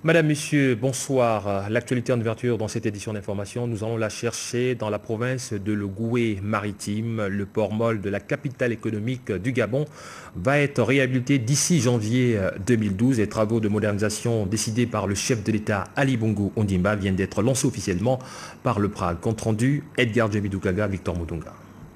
Madame, Monsieur, bonsoir. L'actualité en ouverture dans cette édition d'information, nous allons la chercher dans la province de l'Ogooué maritime. Le port molle de la capitale économique du Gabon va être réhabilité d'ici janvier 2012. Les travaux de modernisation décidés par le chef de l'État Ali Bongo Ondimba viennent d'être lancés officiellement par le Prague. Compte rendu, Edgar Djemidoukaga, Victor Moudonga.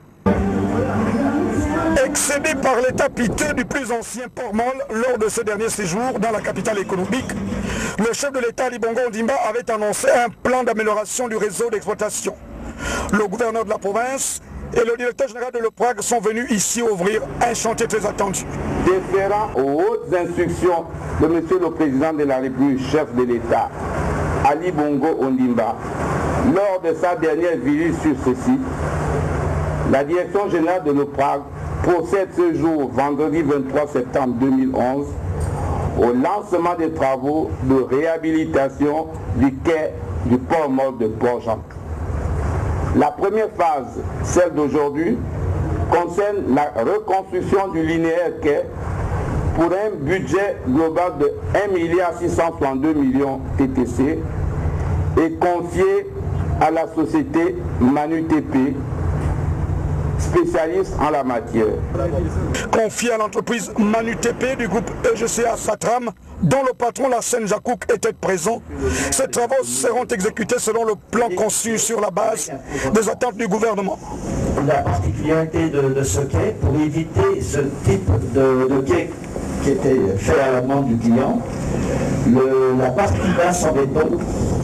Excédé par l'état piteux du plus ancien port molle lors de ce dernier séjour dans la capitale économique, le chef de l'État Ali Bongo Ondimba avait annoncé un plan d'amélioration du réseau d'exploitation. Le gouverneur de la province et le directeur général de l'OPRAG sont venus ici ouvrir un chantier très attendu. Déférant aux hautes instructions de Monsieur le Président de la République, chef de l'État, Ali Bongo Ondimba, lors de sa dernière visite sur ce site, la direction générale de l'OPRAG procède ce jour, vendredi 23 septembre 2011, au lancement des travaux de réhabilitation du quai du port molle de Port-Gentil. La première phase, celle d'aujourd'hui, concerne la reconstruction du linéaire quai pour un budget global de 1 662 millions TTC et confié à la société Manu TP, spécialiste en la matière. Confié à l'entreprise Manu TP du groupe EGCA Satram, dont le patron Lassène Jacouk était présent, ces travaux seront exécutés selon le plan conçu sur la base des attentes du gouvernement. La particularité de ce quai, pour éviter ce type de quai qui était fait à la demande du client, la partie basse en béton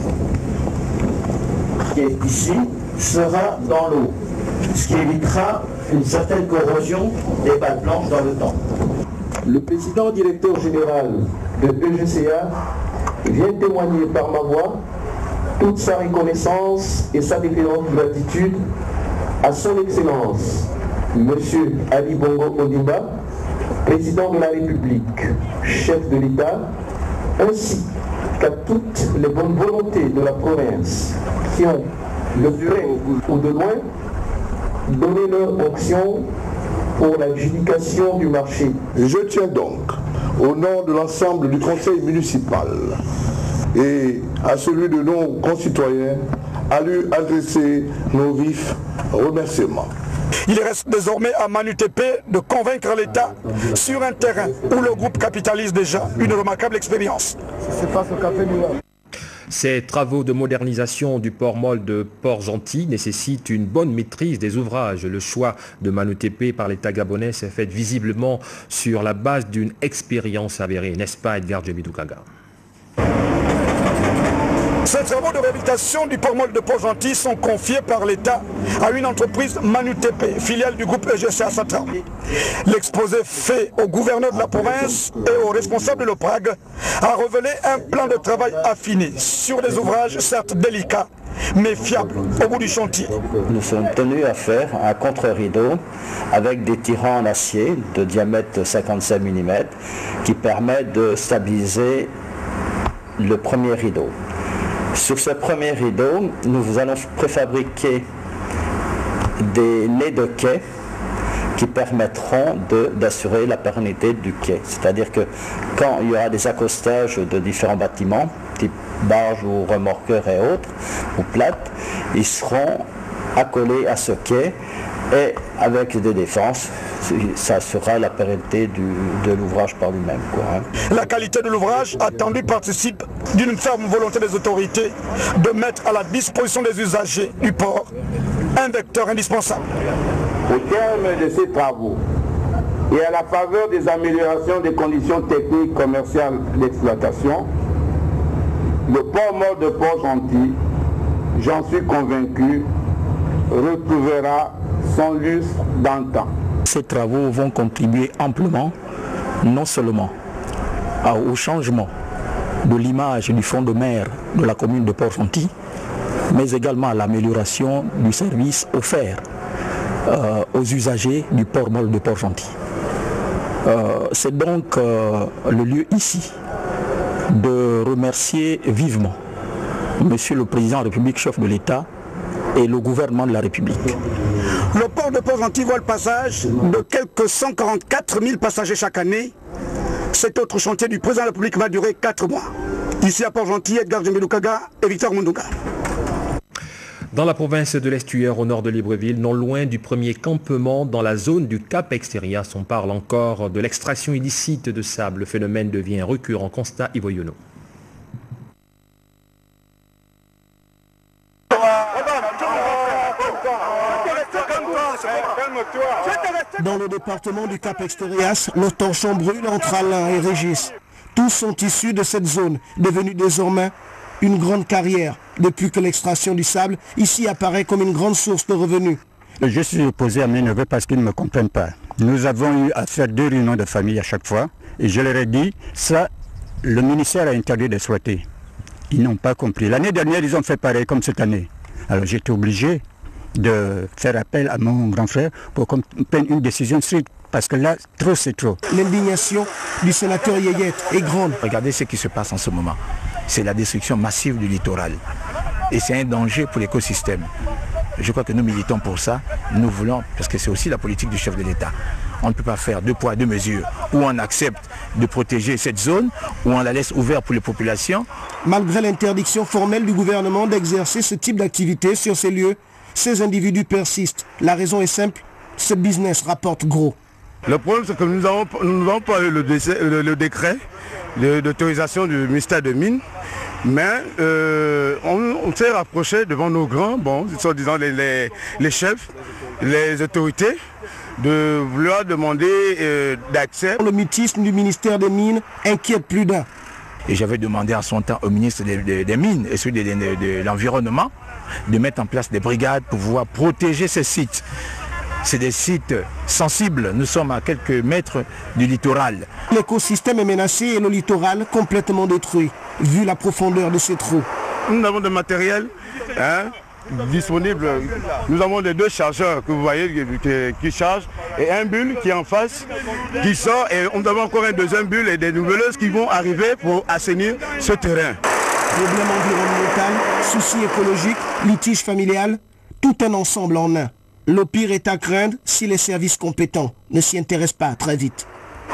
qui est ici sera dans l'eau, ce qui évitera une certaine corrosion des balles blanches dans le temps. Le président directeur général de EGCA vient témoigner par ma voix toute sa reconnaissance et sa déférente gratitude à son Excellence, M. Ali Bongo Ondimba, président de la République, chef de l'État, ainsi qu'à toutes les bonnes volontés de la province qui ont, de près ou de loin, donné leur action pour l'adjudication du marché. Je tiens donc, au nom de l'ensemble du conseil municipal et à celui de nos concitoyens, à lui adresser nos vifs remerciements. Il reste désormais à Manu TP de convaincre l'État sur un terrain où le groupe capitalise déjà une remarquable expérience. Ces travaux de modernisation du port molle de Port-Gentil nécessitent une bonne maîtrise des ouvrages. Le choix de Manu TP par l'État gabonais s'est fait visiblement sur la base d'une expérience avérée, n'est-ce pas Edgar Djemidoukaga? Ces travaux de réhabilitation du port molle de Port-Gentil sont confiés par l'État à une entreprise Manu TP, filiale du groupe EGCA Satram. L'exposé fait au gouverneur de la province et aux responsables de l'OPRAG a révélé un plan de travail affiné sur des ouvrages certes délicats, mais fiables au bout du chantier. Nous sommes tenus à faire un contre-rideau avec des tirants en acier de diamètre 55 mm qui permettent de stabiliser le premier rideau. Sur ce premier rideau, nous allons préfabriquer des nez de quai qui permettront d'assurer la pérennité du quai. C'est-à-dire que quand il y aura des accostages de différents bâtiments, type barges ou remorqueurs et autres, ou plates, ils seront accolés à ce quai et avec des défenses, ça assurera la pérennité de l'ouvrage par lui-même. La qualité de l'ouvrage attendue participe d'une ferme volonté des autorités de mettre à la disposition des usagers du port un vecteur indispensable. Au terme de ces travaux et à la faveur des améliorations des conditions techniques commerciales d'exploitation, le port molle de Port-Gentil, j'en suis convaincu, retrouvera son lustre d'antan. Ces travaux vont contribuer amplement, non seulement au changement de l'image du front de mer de la commune de Port-Gentil, mais également à l'amélioration du service offert aux usagers du port molle de Port-Gentil. C'est donc le lieu ici de remercier vivement Monsieur le Président de la République, chef de l'État, et le gouvernement de la République. Le port de Port-Gentil voit le passage de quelques 144 000 passagers chaque année. Cet autre chantier du président de la République va durer 4 mois. Ici à Port-Gentil, Edgar Djembeloukaga et Victor Mundunga. Dans la province de l'Estuaire, au nord de Libreville, non loin du premier campement dans la zone du Cap Exterias, on parle encore de l'extraction illicite de sable. Le phénomène devient récurrent. Constat Ivo Yono. Dans le département du Cap Exterias, le torchon brûle entre Alain et Régis. Tous sont issus de cette zone, devenue désormais une grande carrière, depuis que l'extraction du sable ici apparaît comme une grande source de revenus. Je suis opposé à mes neveux parce qu'ils ne me comprennent pas. Nous avons eu à faire 2 réunions de famille à chaque fois et je leur ai dit, ça, le ministère a interdit d'exploiter. Ils n'ont pas compris. L'année dernière, ils ont fait pareil comme cette année. Alors j'étais obligé de faire appel à mon grand frère pour qu'on prenne une décision stricte. Parce que là, trop c'est trop. L'indignation du sénateur Yeyet est grande. Regardez ce qui se passe en ce moment. C'est la destruction massive du littoral. Et c'est un danger pour l'écosystème. Je crois que nous militons pour ça. Nous voulons, parce que c'est aussi la politique du chef de l'État. On ne peut pas faire 2 poids 2 mesures. Ou on accepte de protéger cette zone, ou on la laisse ouverte pour les populations. Malgré l'interdiction formelle du gouvernement d'exercer ce type d'activité sur ces lieux, ces individus persistent. La raison est simple, ce business rapporte gros. Le problème, c'est que nous n'avons pas eu le décret d'autorisation du ministère des Mines, mais on s'est rapproché devant nos grands, soi-disant les chefs, les autorités, de vouloir demander d'accès. Le mutisme du ministère des Mines inquiète plus d'un. Et j'avais demandé en son temps au ministre des Mines et celui de l'Environnement de mettre en place des brigades pour pouvoir protéger ces sites. C'est des sites sensibles, nous sommes à quelques mètres du littoral. L'écosystème est menacé et le littoral complètement détruit, vu la profondeur de ces trous. Nous avons du matériel disponible. Nous avons les 2 chargeurs que vous voyez qui chargent et un bulle qui est en face, qui sort, et nous avons encore un 2e bulle et des nouveleuses qui vont arriver pour assainir ce terrain. Problème environnemental, soucis écologiques, litige familial, tout un ensemble en un. Le pire est à craindre si les services compétents ne s'y intéressent pas très vite.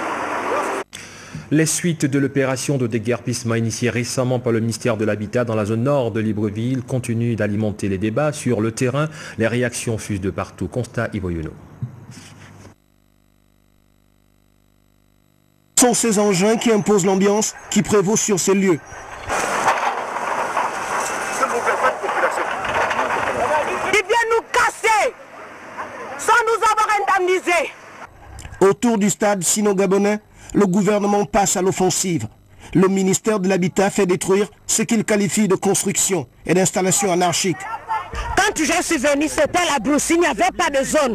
Les suites de l'opération de déguerpissement initiée récemment par le ministère de l'Habitat dans la zone nord de Libreville continuent d'alimenter les débats sur le terrain. Les réactions fusent de partout. Constat Ivo Yono. Ce sont ces engins qui imposent l'ambiance qui prévaut sur ces lieux. Autour du stade sino-gabonais, le gouvernement passe à l'offensive. Le ministère de l'Habitat fait détruire ce qu'il qualifie de construction et d'installation anarchique. Quand je suis venu, c'était la brousse, il n'y avait pas de zone.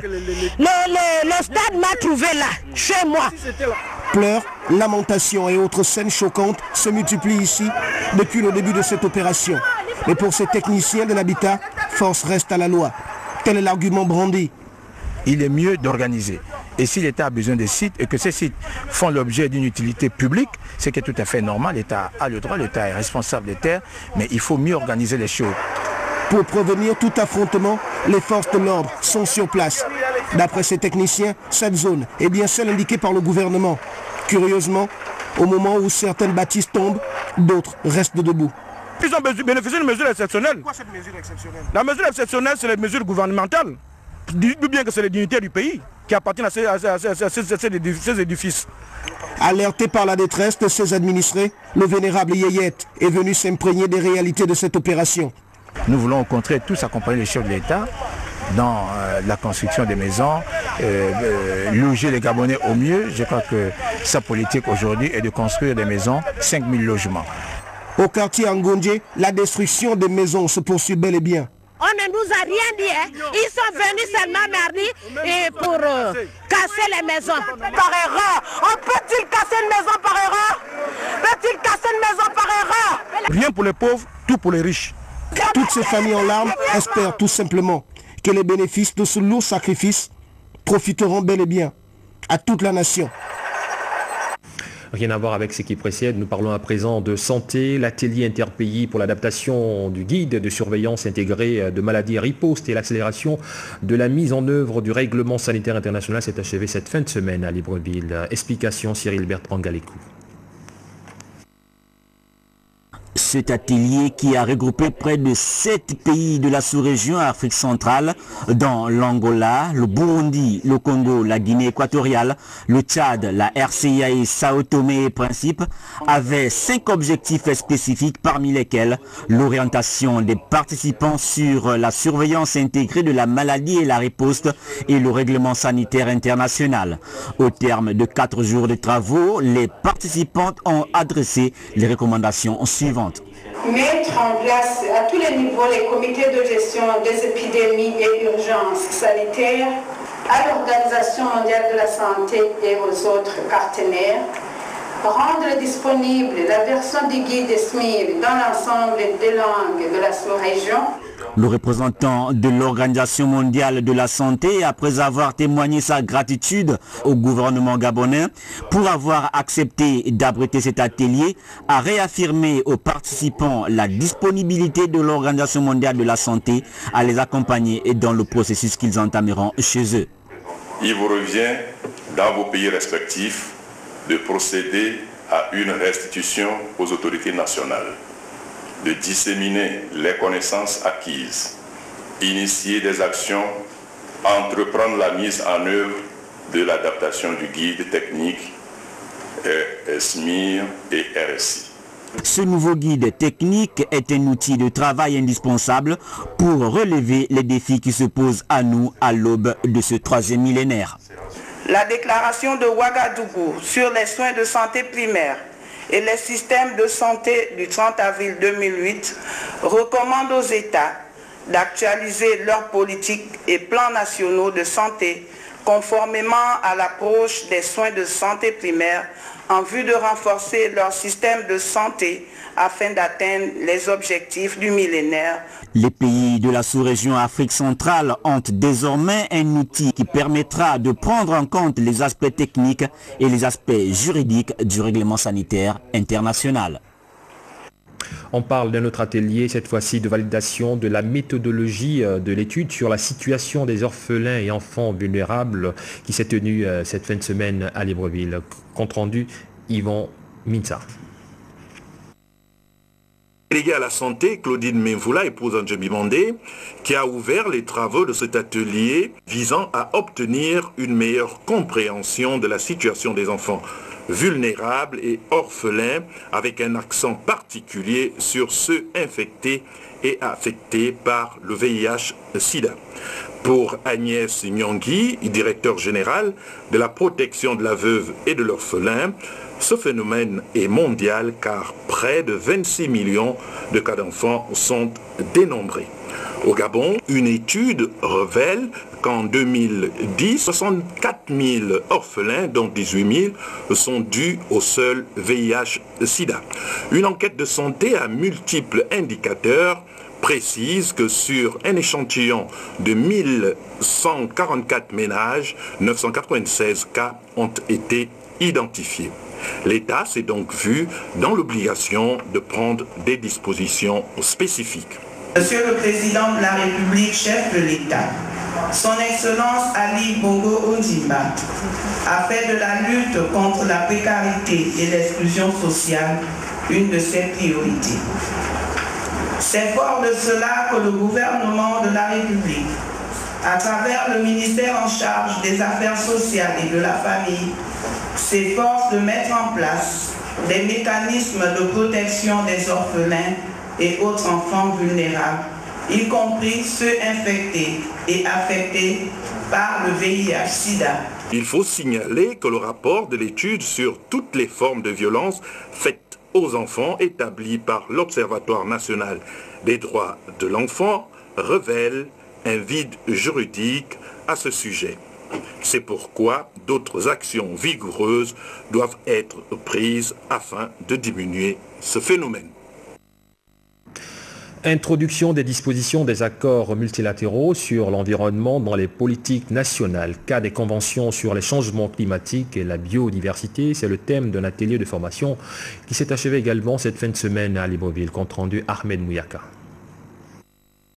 Le stade m'a trouvé là, chez moi. Pleurs, lamentations et autres scènes choquantes se multiplient ici depuis le début de cette opération. Mais pour ces techniciens de l'habitat, force reste à la loi. Tel est l'argument brandi. Il est mieux d'organiser. Et si l'État a besoin de sites et que ces sites font l'objet d'une utilité publique, ce qui est tout à fait normal, l'État a le droit, l'État est responsable des terres, mais il faut mieux organiser les choses. Pour prévenir tout affrontement, les forces de l'ordre sont sur place. D'après ces techniciens, cette zone est bien celle indiquée par le gouvernement. Curieusement, au moment où certaines bâtisses tombent, d'autres restent debout. Ils ont bénéficié d'une mesure exceptionnelle. Pourquoi cette mesure exceptionnelle? La mesure exceptionnelle, c'est les mesures gouvernementales. Dites-nous bien que c'est les dignitaires du pays qui appartiennent à ces édifices. Alerté par la détresse de ses administrés, le vénérable Yeyet est venu s'imprégner des réalités de cette opération. Nous voulons au contraire tous accompagner les chefs de l'État dans la construction des maisons, loger les Gabonais au mieux. Je crois que sa politique aujourd'hui est de construire des maisons, 5000 logements. Au quartier Angondje, la destruction des maisons se poursuit bel et bien. On ne nous a rien dit, hein. Ils sont venus seulement mardi pour casser les maisons. Par erreur, on peut-il casser une maison par erreur? Peut-il casser une maison par erreur? Rien pour les pauvres, tout pour les riches. Toutes ces familles en larmes espèrent tout simplement que les bénéfices de ce lourd sacrifice profiteront bel et bien à toute la nation. Rien à voir avec ce qui précède, nous parlons à présent de santé. L'atelier interpays pour l'adaptation du guide de surveillance intégrée de maladies riposte et l'accélération de la mise en œuvre du règlement sanitaire international s'est achevé cette fin de semaine à Libreville. Explication Cyril Bertrand Galécou. Cet atelier qui a regroupé près de 7 pays de la sous-région Afrique centrale, dont l'Angola, le Burundi, le Congo, la Guinée équatoriale, le Tchad, la RCA et Sao Tomé et Principe, avait 5 objectifs spécifiques parmi lesquels l'orientation des participants sur la surveillance intégrée de la maladie et la riposte et le règlement sanitaire international. Au terme de 4 jours de travaux, les participants ont adressé les recommandations suivantes. Mettre en place à tous les niveaux les comités de gestion des épidémies et urgences sanitaires, à l'Organisation mondiale de la santé et aux autres partenaires, rendre disponible la version du guide SMIR dans l'ensemble des langues de la sous-région. Le représentant de l'Organisation mondiale de la santé, après avoir témoigné sa gratitude au gouvernement gabonais pour avoir accepté d'abriter cet atelier, a réaffirmé aux participants la disponibilité de l'Organisation mondiale de la santé à les accompagner dans le processus qu'ils entameront chez eux. Il vous revient, dans vos pays respectifs, de procéder à une restitution aux autorités nationales, de disséminer les connaissances acquises, initier des actions, entreprendre la mise en œuvre de l'adaptation du guide technique SMIR et RSI. Ce nouveau guide technique est un outil de travail indispensable pour relever les défis qui se posent à nous à l'aube de ce 3e millénaire. La déclaration de Ouagadougou sur les soins de santé primaire et les systèmes de santé du 30 avril 2008 recommande aux États d'actualiser leurs politiques et plans nationaux de santé conformément à l'approche des soins de santé primaire en vue de renforcer leur système de santé afin d'atteindre les objectifs du millénaire. Les pays de la sous-région Afrique centrale ont désormais un outil qui permettra de prendre en compte les aspects techniques et les aspects juridiques du règlement sanitaire international. On parle d'un autre atelier, cette fois-ci de validation de la méthodologie de l'étude sur la situation des orphelins et enfants vulnérables qui s'est tenue cette fin de semaine à Libreville. Compte rendu, Yvon Minsa. Déléguée à la santé, Claudine Menvoula, épouse Andjemi Mandé, qui a ouvert les travaux de cet atelier visant à obtenir une meilleure compréhension de la situation des enfants vulnérables et orphelins, avec un accent particulier sur ceux infectés et affectés par le VIH-Sida. Pour Agnès Nyongui, directeur général de la protection de la veuve et de l'orphelin, ce phénomène est mondial car près de 26 millions de cas d'enfants sont dénombrés. Au Gabon, une étude révèle qu'en 2010, 64 000 orphelins, dont 18 000, sont dus au seul VIH-Sida. Une enquête de santé à multiples indicateurs précise que sur un échantillon de 1144 ménages, 996 cas ont été identifiés. L'État s'est donc vu dans l'obligation de prendre des dispositions spécifiques. Monsieur le Président de la République, chef de l'État, Son Excellence Ali Bongo Ondimba a fait de la lutte contre la précarité et l'exclusion sociale une de ses priorités. C'est fort de cela que le gouvernement de la République, à travers le ministère en charge des Affaires sociales et de la famille, s'efforce de mettre en place des mécanismes de protection des orphelins et autres enfants vulnérables, y compris ceux infectés et affectés par le VIH-Sida. Il faut signaler que le rapport de l'étude sur toutes les formes de violence faites aux enfants établi par l'Observatoire national des droits de l'enfant révèle un vide juridique à ce sujet. C'est pourquoi d'autres actions vigoureuses doivent être prises afin de diminuer ce phénomène. Introduction des dispositions des accords multilatéraux sur l'environnement dans les politiques nationales. Cas des conventions sur les changements climatiques et la biodiversité, c'est le thème d'un atelier de formation qui s'est achevé également cette fin de semaine à Libreville. Compte rendu Ahmed Mouyaka.